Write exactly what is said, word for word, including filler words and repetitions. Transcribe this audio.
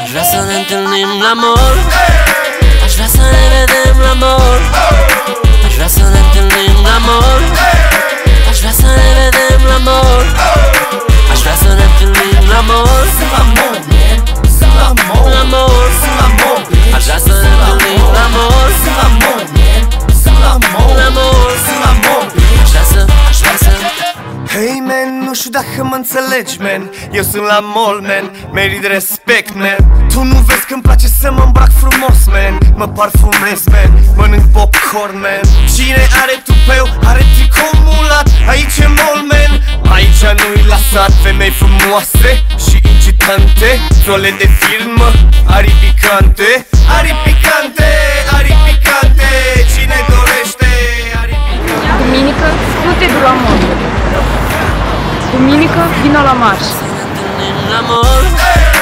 Aș vrea să ne întâlnim la mall, aș vrea să ne vedem la mall, aș vrea să ne întâlnim la mall, aș vrea să ne vedem la mall, aș vrea să ne întâlnim la mall, la mall, la mall, la mall, la mall, aș vrea să ne întâlnim la mall, la mall, la mall, la mall, la mall, aș vrea să, aș vrea să. Hey man, nu știu dacă mă înțelegi, man. Eu sunt la mall, man, merit respect, man. Tu nu vezi că-mi place să mă îmbrac frumos, man. Mă parfumez, man, mănânc popcorn, man. Cine are tupeu, are tricou mulat. Aici e mall, man, aici nu-i lasat. Femei frumoase și incitante, trole de firmă, ari picante, ari picante, ari picante. Cine dorește, ari picante. Duminică, nu te du la mall. Duminică, vină la marș. La mall.